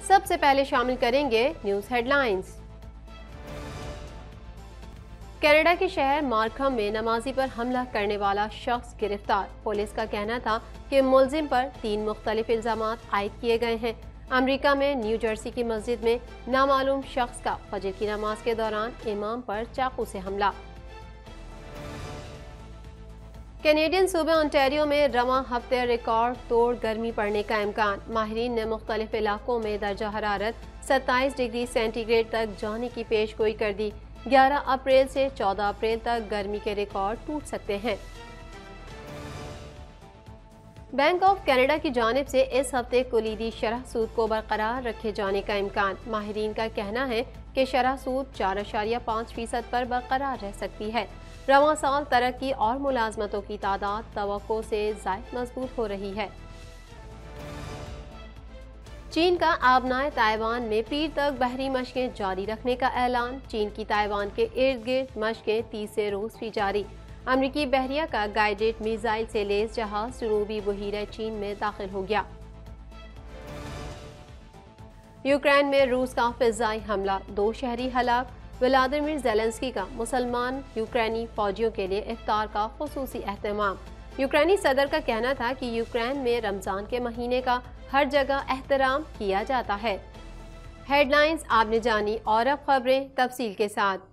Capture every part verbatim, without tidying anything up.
सबसे पहले शामिल करेंगे न्यूज हेडलाइंस। कनाडा के शहर मार्कहम में नमाजी पर हमला करने वाला शख्स गिरफ्तार। पुलिस का कहना था कि मुलजिम पर तीन मुख्तलिफ इल्जामात आयद किए गए हैं। अमेरिका में न्यू जर्सी की मस्जिद में नामालूम शख्स का फजर की नमाज के दौरान इमाम पर चाकू से हमला। कैनेडियन सूबे ओंटारियो में रवां हफ्ते रिकॉर्ड तोड़ गर्मी पड़ने का इम्कान। माहिरीन ने मुख्तलिफ इलाकों में दर्जा हरारत सत्ताईस डिग्री सेंटीग्रेड तक जाने की पेशगोई कर दी। ग्यारह अप्रैल से चौदह अप्रैल तक गर्मी के रिकॉर्ड टूट सकते हैं। बैंक ऑफ कनाडा की जानिब से इस हफ्ते कुलीदी शरह सूद को बरकरार रखे जाने का इम्कान। माहिरीन का कहना है कि शरह सूद चार अशारिया पाँच फीसद पर बरकरार रह सकती है। रवां साल तरक्की और मुलाजमतों की तादाद तवक्को से ज़ायद मजबूत हो रही है। चीन का आबनाए ताइवान में पीर तक बहरी मशकें जारी रखने का ऐलान। चीन की ताइवान के इर्द गिर्द मशकें तीसरे रोज भी जारी। अमरीकी बहरिया का गाइडेड मिसाइल से लेस जहाज जनूबी बहीरा चीन में दाखिल हो गया। यूक्रेन में रूस का फिजाई हमला, दो शहरी हलाक। व्लादिमीर ज़ेलेंस्की का मुसलमान यूक्रेनी फौजियों के लिए इफ्तार का खुसूसी एहतमाम। यूक्रेनी सदर का कहना था कि यूक्रेन में रमजान के महीने का हर जगह एहतराम किया जाता है। हेडलाइंस आपने जानी और अब खबरें तफसील के साथ।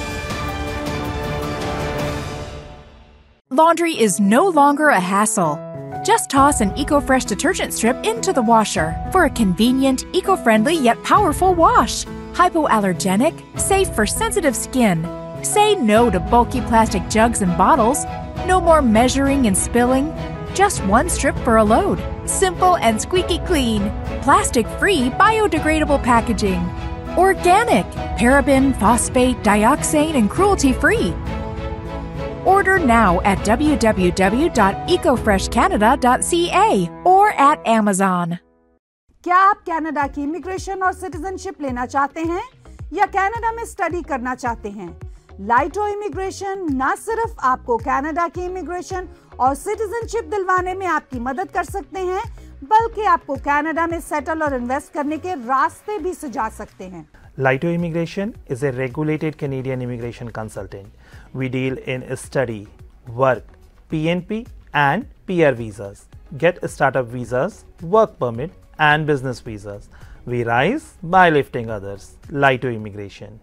Laundry is no longer a hassle. Just toss an EcoFresh detergent strip into the washer for a convenient, eco-friendly yet powerful wash. Hypoallergenic, safe for sensitive skin. Say no to bulky plastic jugs and bottles. No more measuring and spilling. Just one strip for a load. Simple and squeaky clean. Plastic-free, biodegradable packaging. Organic, paraben, phosphate, dioxane, and cruelty-free. Order now at w w w dot eco fresh canada dot c a or at Amazon. क्या आप Canada की immigration और citizenship लेना चाहते हैं या Canada में study करना चाहते हैं? लाइटो इमिग्रेशन न सिर्फ आपको कनाडा की इमिग्रेशन और सिटीजनशिप दिलवाने में आपकी मदद कर सकते हैं, बल्कि आपको कनाडा में सेटल और इन्वेस्ट करने के रास्ते भी सुझा सकते हैं। Laito Immigration is a regulated Canadian immigration consultant. We deal in study, work, P N P and P R visas. Get startup visas, work permit and business visas. We rise by lifting others. Laito Immigration.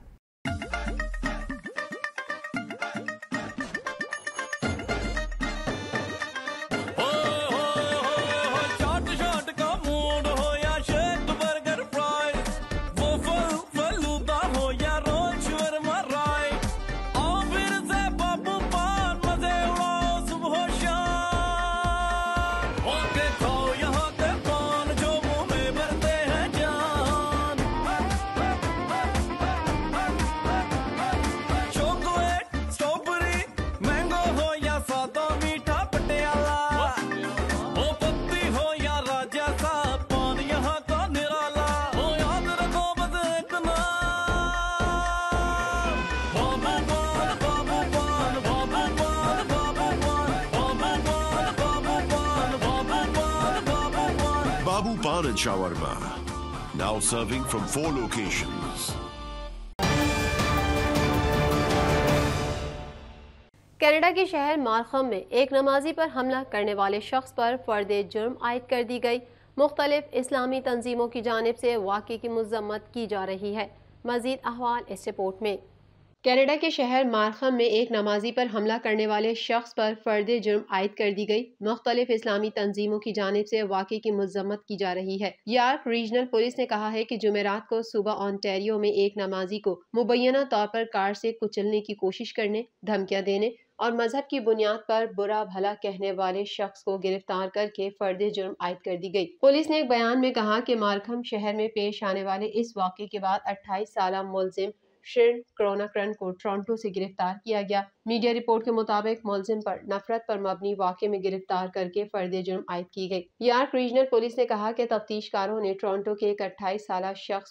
Babu Pan and Shawarma, now serving from four locations. Canada के शहर मार्कहम में एक नमाजी पर हमला करने वाले शख्स पर फर्द जुर्म आयद कर दी गई। मुख्तलिफ इस्लामी तंजीमों की जानिब से वाक़े की मज़म्मत की जा रही है। मज़ीद अहवाल इस रिपोर्ट में। कनाडा के शहर मार्कहम में एक नमाजी पर हमला करने वाले शख्स पर फर्द जुर्म आयद कर दी गई। मुख्तलिफ इस्लामी तंजीमों की जानिब से वाक़े की मज़म्मत की जा रही है। यार्क रीजनल पुलिस ने कहा है कि जुमेरात को सुबह ओंटारियो में एक नमाजी को मुबैना तौर पर कार से कुचलने की कोशिश करने, धमकियाँ देने और मजहब की बुनियाद पर बुरा भला कहने वाले शख्स को गिरफ्तार करके फर्द जुर्म आयद कर दी गई। पुलिस ने एक बयान में कहा कि मार्कहम शहर में पेश आने वाले इस वाक़े के बाद अट्ठाईस साल मुलजिम शिर्न क्रोनाक्रन को टोरंटो से गिरफ्तार किया गया। मीडिया रिपोर्ट के मुताबिक मुलजिम पर नफरत पर मबनी वाक़े में गिरफ्तार करके फर्द जुर्म आयद की गई। यार्क रीजनल पुलिस ने कहा कि तफ्तीशकारों ने टोरंटो के एक अट्ठाईस साल शख्स पर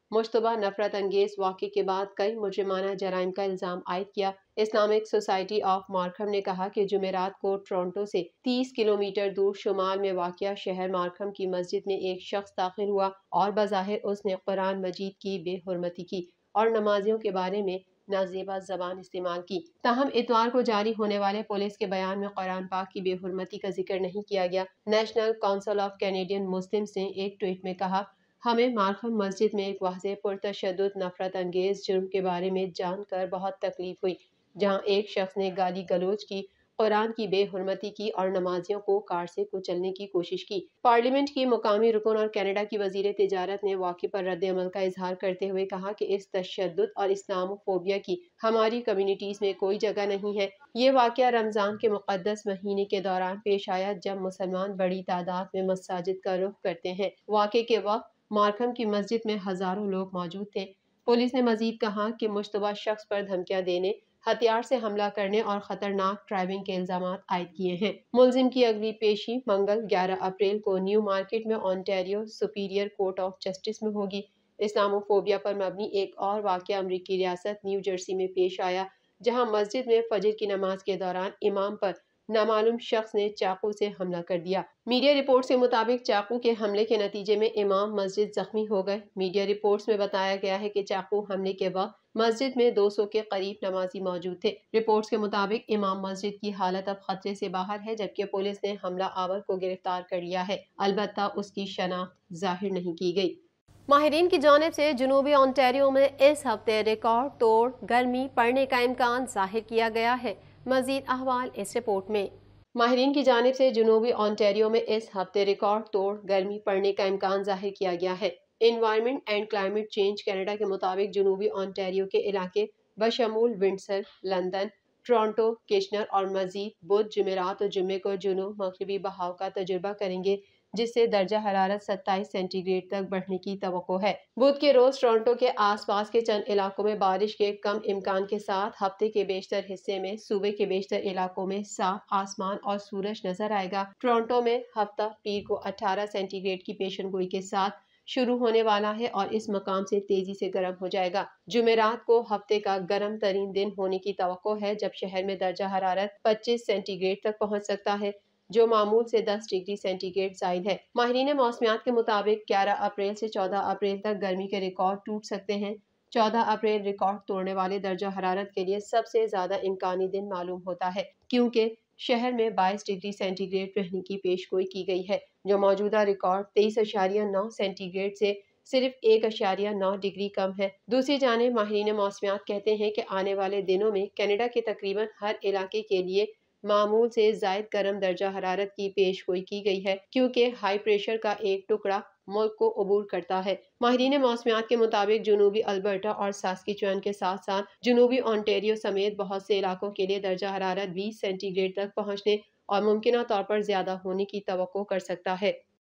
मुश्तबा नफरत अंगेज वाक़े के बाद कई मुजरिमाना जराइम का इल्ज़ाम आयद किया। इस्लामिक सोसाइटी ऑफ मार्कहम ने कहा कि जुमेरात को टोरंटो से तीस किलोमीटर दूर शुमाल में वाक़िया शहर मार्कहम की मस्जिद में एक शख्स दाखिल हुआ और बज़ाहिर उसने कुरान मजीद की बेहुरमती की और नमाजियों के बारे में नाजेबा जबान इस्तेमाल की। ताहम इतवार को जारी होने वाले पुलिस के बयान में कुरान पाक की बेहुरमती का जिक्र नहीं किया गया। National Council of Canadian Muslims ने एक ट्वीट में कहा, हमें मार्कहम मस्जिद में एक वाज़ेह पुरतशद्दुद नफरत अंगेज जुर्म के बारे में जानकर बहुत तकलीफ हुई, जहां एक शख्स ने गाली गलोच की, कुरान की बेहुरमती की और नमाजियों को कार से कुचलने की कोशिश की। पार्लियामेंट की मुकामी रुकन और कनाडा की वजीर तिजारत ने वाक़े पर रद्द अमल का इजहार करते हुए कहा कि इस तशद्दुद और इस्लामोफोबिया की हमारी कम्युनिटीज़ में कोई जगह नहीं है। ये वाक़या रमज़ान के मुक़द्दस महीने के दौरान पेश आया जब मुसलमान बड़ी तादाद में मसाजिद का रुख करते हैं। वाक़े के वक्त मार्कहम की मस्जिद में हज़ारों लोग मौजूद थे। पुलिस ने मजीद कहा कि मुश्तबा शख्स पर धमकियाँ देने, हथियार से हमला करने और खतरनाक ड्राइविंग के इल्जाम आयद किए हैं। मुलजिम की अगली पेशी मंगल ग्यारह अप्रैल को न्यू मार्केट में Ontario Superior Court of Justice में होगी। इस्लामोफोबिया पर मबनी एक और वाक़या अमरीकी रियासत न्यू जर्सी में पेश आया, जहां मस्जिद में फजर की नमाज के दौरान इमाम पर नामालूम शख्स ने चाकू से हमला कर दिया। मीडिया रिपोर्ट के मुताबिक चाकू के हमले के नतीजे में इमाम मस्जिद जख्मी हो गए। मीडिया रिपोर्ट्स में बताया गया है कि चाकू हमले के वक्त मस्जिद में दो सौ के करीब नमाजी मौजूद थे। रिपोर्ट्स के मुताबिक इमाम मस्जिद की हालत अब खतरे से बाहर है, जबकि पुलिस ने हमला आवर को गिरफ्तार कर लिया है। अलबत्ता उसकी शनाख्त जाहिर नहीं की गई। माहिरीन की जानिब से जनूबी ओंटारियो में इस हफ्ते रिकॉर्ड तोड़ गर्मी पड़ने का इम्कान जाहिर किया गया है। मजीद अहवाल इस रिपोर्ट में। माहिरीन की जानिब से जनूबी ओंटारियो में इस हफ्ते रिकॉर्ड तोड़ गर्मी पड़ने का इम्कान जाहिर किया गया है। Environment and Climate Change Canada के मुताबिक जनूबी ओंटारियो के इलाके बशमूल विंडसर, लंदन, टोरंटो, किशनर और मजीद बुध, जुमेरात और जुम्मे को जुनूब मगरिबी बहाव का तजुर्बा करेंगे, जिससे दर्जा हरारत सत्ताईस सेंटीग्रेड तक बढ़ने की तवक्को है। बुध के रोज टोरंटो के आसपास के चंद इलाकों में बारिश के कम इम्कान के साथ हफ्ते के बेशतर हिस्से में सूबे के बेशतर इलाकों में साफ आसमान और सूरज नजर आएगा। टोरंटो में हफ्ता पीर को अठारह सेंटीग्रेड की पेशनगोई के साथ शुरू होने वाला है और इस मकाम से तेजी से गर्म हो जाएगा। जुमेरात को हफ्ते का गर्म तरीन दिन होने की तवक्को है, जब शहर में दर्जा हरारत पच्चीस सेंटीग्रेड तक पहुंच सकता है, जो मामूल से दस डिग्री सेंटीग्रेड जायद है। माहिरीन मौसमियात के मुताबिक ग्यारह अप्रैल से चौदह अप्रैल तक गर्मी के रिकॉर्ड टूट सकते हैं। चौदह अप्रैल रिकॉर्ड तोड़ने वाले दर्जा हरारत के लिए सबसे ज्यादा इम्कानी दिन मालूम होता है, क्योंकि शहर में बाईस डिग्री सेंटीग्रेड रहने की पेशगोई की गई है, जो मौजूदा रिकॉर्ड तेईस अशारिया नौ सेंटीग्रेड से सिर्फ एक अशारिया नौ डिग्री कम है। दूसरी जानिब माहिरीन मौसमियात कहते हैं कि आने वाले दिनों में कनाडा के तकरीबन हर इलाके के लिए मामूल से जायद गर्म दर्जा हरारत की पेशगोई की गई है, क्योंकि हाई प्रेशर का एक टुकड़ा मुल्क को अबूर करता है। माहिरीन मौसमियात के मुताबिक जनूबी अल्बर्टा और सास्किचुएन के साथ साथ जनूबी ओंटारियो समेत बहुत से इलाकों के लिए दर्जा हरारत बीस सेंटीग्रेड तक पहुँचने और मुमकिन तौर पर ज्यादा होने की तवक्को कर सकता है।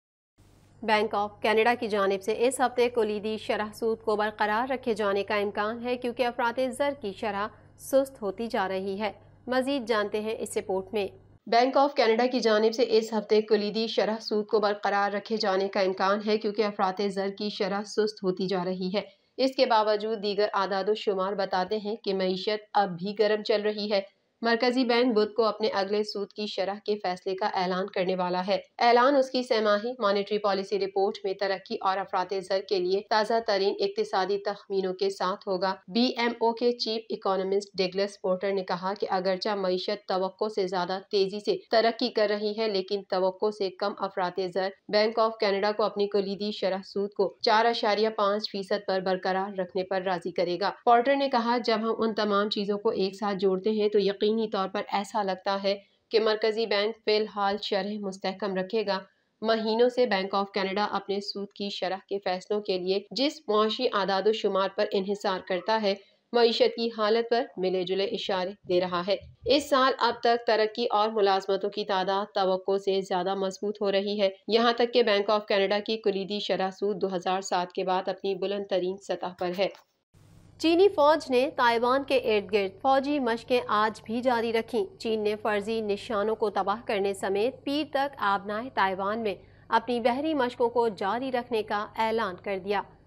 बैंक ऑफ कनाडा की जानिब से इस हफ्ते कुलीदी शरह सूद को बरकरार रखे जाने का इम्कान है, क्योंकि अफराते ज़र की शरह सुस्त होती जा रही है। मजीद जानते हैं इस रिपोर्ट में। बैंक ऑफ कनाडा की जानिब से इस हफ्ते कुलीदी शरह सूद को बरकरार रखे जाने का इम्कान है, क्योंकि अफराते ज़र की शरह सुस्त होती जा रही है। इसके बावजूद दीगर आदाद शुमार बताते हैं कि मईशत अब भी गर्म चल रही है। मरकजी बैंक बुध को अपने अगले सूद की शरह के फैसले का ऐलान करने वाला है। ऐलान उसकी सहमाही मॉनेटरी पॉलिसी रिपोर्ट में तरक्की और अफराते ज़र के लिए ताज़ा तरीन इक्तिसादी तखमीनों के साथ होगा। बी एम ओ के चीफ इकोनॉमिस्ट डगलस पोर्टर ने कहा कि अगरचा मईशत तवक्को से ज्यादा तेजी से तरक्की कर रही है, लेकिन तवक्को से कम अफराते ज़र बैंक ऑफ कनाडा को अपनी कुलीदी शरह सूद को चार अशारिया पाँच फीसद पर बरकरार रखने पर राजी करेगा। पोर्टर ने कहा, जब हम उन तमाम चीजों को एक साथ जोड़ते हैं तो यकीनी तौर पर ऐसा लगता है कि मरकजी बैंक फिलहाल शरह मुस्तहकम रखेगा। महीनों से बैंक ऑफ कनाडा अपने सूद की शरह के फैसलों के लिए जिस मुआशी आदाद शुमार पर इन्हिसार करता है, मईशत की हालत पर मिले जुले इशारे दे रहा है। इस साल अब तक तरक्की और मुलाजमतों की तादाद तवक्को से ज्यादा मजबूत हो रही है, यहाँ तक कि बैंक ऑफ कनाडा की कुलीदी शरह सूद दो हजार सात के बाद अपनी बुलंद तरीन सतह पर है। चीनी फौज ने ताइवान के इर्द गिर्द फौजी मशकें आज भी जारी रखीं। चीन ने फर्जी निशानों को तबाह करने समेत पीर तक आबनाए ताइवान में अपनी बहरी मशकों को जारी रखने का ऐलान कर दिया।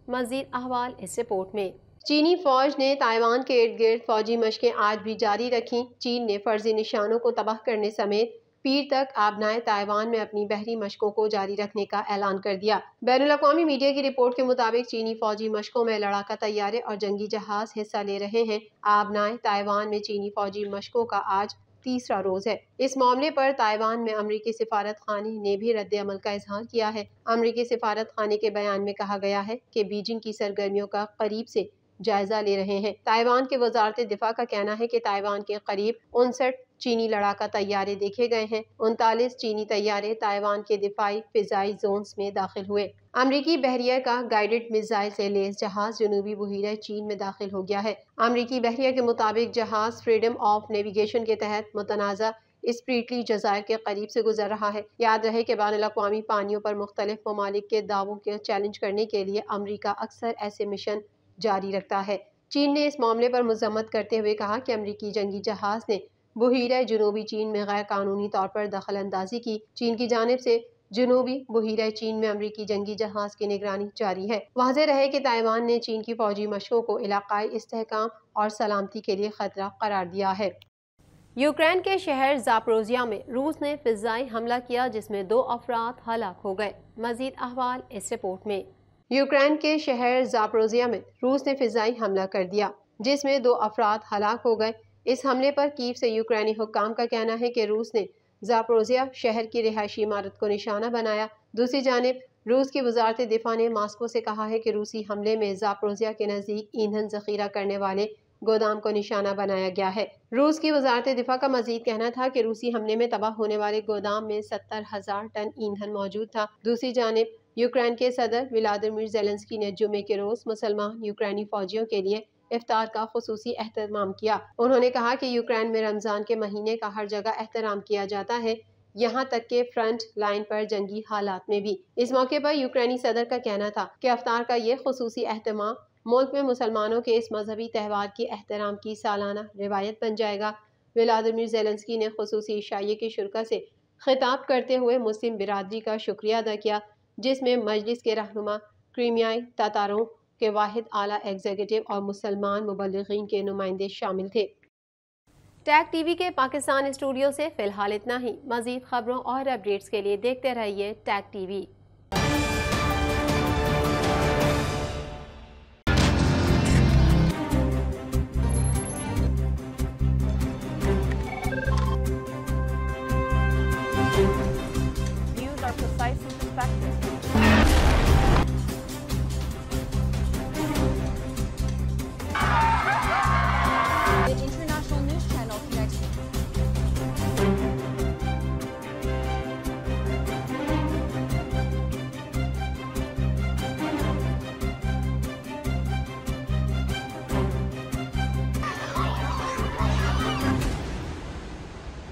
मजीद अहवाल इस रिपोर्ट में। चीनी फौज ने ताइवान के इर्द गिर्द फौजी मशकें आज भी जारी रखी। चीन ने फर्जी निशानों को तबाह करने समेत पीर तक आबनाए ताइवान में अपनी बहरी मशकों को जारी रखने का ऐलान कर दिया। बैनुल अक़वामी मीडिया की रिपोर्ट के मुताबिक चीनी फौजी मशकों में लड़ाका तैयारे और जंगी जहाज हिस्सा ले रहे हैं। आबनाए ताइवान में चीनी फौजी मशकों का आज तीसरा रोज है। इस मामले पर ताइवान में अमरीकी सिफारत खाने ने भी रद्द अमल का इजहार किया है। अमरीकी सिफारत खाने के बयान में कहा गया है कि बीजिंग की सरगर्मियों का करीब से जायजा ले रहे हैं। ताइवान के वजारत दिफा का कहना है कि ताइवान के करीब उनसठ चीनी लड़ाका तैयारे देखे गए हैं। उनतालीस चीनी तैयारे ताइवान के दिफाई फिजाई जोन्स में दाखिल हुए। अमरीकी बहरिया का गाइडेड मिसाइल से लेस जहाज जनूबी बहीरा चीन में दाखिल हो गया है। अमरीकी बहरिया के मुताबिक जहाज फ्रीडम ऑफ नेविगेशन के तहत मुतनाज़ा स्प्रीटली जज़ायर के करीब से गुजर रहा है। याद रहे कि बैनुल अक़वामी पानियों पर मुख्तलिफ ममालिक के दावों के चैलेंज करने के लिए अमरीका अक्सर ऐसे मिशन जारी रखता है। चीन ने इस मामले पर मजम्मत करते हुए कहा कि अमरीकी जंगी जहाज ने बहीरा जनूबी चीन में गैर कानूनी तौर पर दखल अंदाजी की। चीन की जानिब से जनूबी बहीरा चीन में अमरीकी जंगी जहाज की निगरानी जारी है। वाज़ेह रहे कि ताइवान ने चीन की फौजी मशकों को इलाकाई इस्तेहकाम और सलामती के लिए खतरा करार दिया है। यूक्रेन के शहर ज़ापोरिज़िया में रूस ने फिज़ाई हमला किया जिसमें दो अफराद हलाक हो गए। मजीद अहवाल इस रिपोर्ट में। यूक्रेन के शहर ज़ापोरिज़िया में रूस ने फिज़ाई हमला कर दिया जिसमें दो अफराद हलाक हो गए। इस हमले पर कीव से यूक्रेनी हुक्काम का कहना है कि रूस ने ज़ापोरिज़िया शहर की रिहायशी इमारत को निशाना बनाया। दूसरी जानिब रूस की वजारत दिफा ने मास्को से कहा है कि रूसी हमले में ज़ापोरिज़िया के नज़दीक ईंधन ज़ख़ीरा करने वाले गोदाम को निशाना बनाया गया है। रूस की वजारत दिफा का मजीद कहना था कि रूसी हमले में तबाह होने वाले गोदाम में सत्तर हजार टन ईंधन मौजूद था। दूसरी जानिब यूक्रेन के सदर व्लादिमीर ज़ेलेंस्की ने जुमे के रोज मुसलमान यूक्रेनी फौजियों के लिए इफ्तार का खुसूसी एहतमाम किया। उन्होंने कहा कि यूक्रेन में रमजान के महीने का हर जगह एहतराम किया जाता है, यहाँ तक के फ्रंट लाइन पर जंगी हालात में भी। इस मौके पर यूक्रेनी सदर का कहना था कि इफ्तार का ये खुसूसी एहतमाम मुल्क में मुसलमानों के इस मजहबी त्यौहार की एहतराम की सालाना रिवायत बन जाएगा। व्लादिमीर ज़ेलेंस्की ने खुसूसी इशाइये की शुरा से खिताब करते हुए मुस्लिम बिरादरी का शुक्रिया अदा किया, जिसमें मजलिस के रहनुमा, क्रीमियाई तातारों के वाहिद आला एग्जीक्यूटिव और मुसलमान मुबल्लिगीन के नुमाइंदे शामिल थे। टैग टीवी के पाकिस्तान स्टूडियो से फिलहाल इतना ही। मजीद खबरों और अपडेट्स के लिए देखते रहिए टैग टीवी।